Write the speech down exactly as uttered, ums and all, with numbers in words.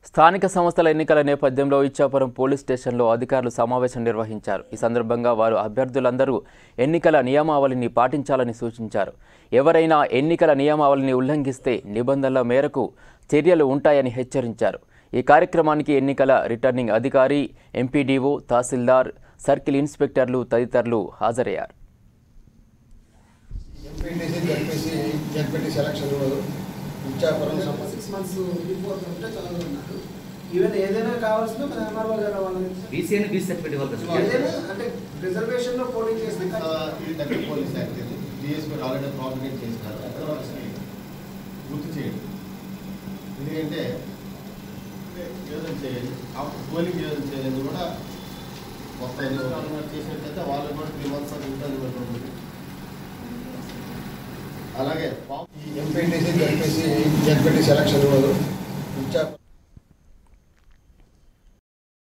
స్థానిక సంస్థల ఎన్నికల నేపథ్యంలో ఇచ్చాపురం పోలీస్ స్టేషన్లో అధికారులు సమావేశం నిర్వహించారు. ఈ సందర్భంగా వారు అభ్యర్థులందరూ ఎన్నికల నియమావళిని పాటించాలని సూచించారు. ఎవరైనా ఎన్నికల నియమావళిని ఉల్లంఘిస్తే నిబంధనల మేరకు చర్యలు ఉంటాయని హెచ్చరించారు. ఈ కార్యక్రమానికి ఎన్నికల రిటర్నింగ్ అధికారి, ఎంపీడీఓ, తహసీల్దార్, సర్కిల్ ఇన్స్పెక్టర్లు తదితరులు హాజరయ్యారు. ఇచ్చాపురం సిక్స్ మంత్స్ బిఫోర్ ఉంటే చదవదు ఉన్నారు. ఈవెన్ ఏదైనా కావాల్సిన మన ఎంఆర్ఓ గారు వాళ్ళని బీసీఎన్ బీసీ సర్టిఫికేట్ ఇవ్వాలి. ఏదైనా అంటే రిజర్వేషన్ లో పోలింగ్ చేస్తే ఇది దగ్గర పోలీస్ యాక్ట్ ఇది డిఎస్పీ ఆల్రెడీ ప్రామినేట్ చేసినారు. అక్కడ గుర్తు చేయండి. ఎందుకంటే యోజన చేయాలి, పోలింగ్ యోజన చేయాలి కూడా మొత్తం ఎన్ని చేసినట్లయితే వాళ్ళు కూడా త్రీ మంత్స్ ఉంటుంది ఉంటుంది. అలాగే ఎంపీటీసీ జడ్పీసీ జడ్పీటీ సెలక్షన్ ఇచ్చారు.